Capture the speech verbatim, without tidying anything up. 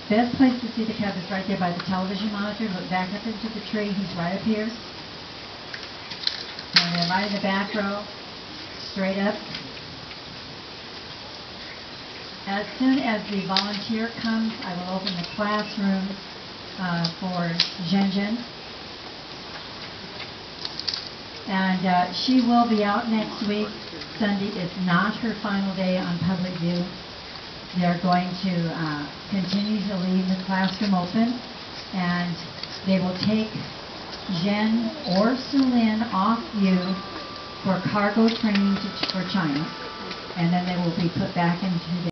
best place to see the cub is right there by the television monitor. Look back up into the tree. He's right up here. And then right in the back row, straight up. As soon as the volunteer comes, I will open the classroom uh, for Zhenzhen. And uh, she will be out next week. Sunday is not her final day on public view. They're going to uh, continue to leave the classroom open, and they will take Zhen or Su Lin off view for cargo training to, for China, and then they will be put back into the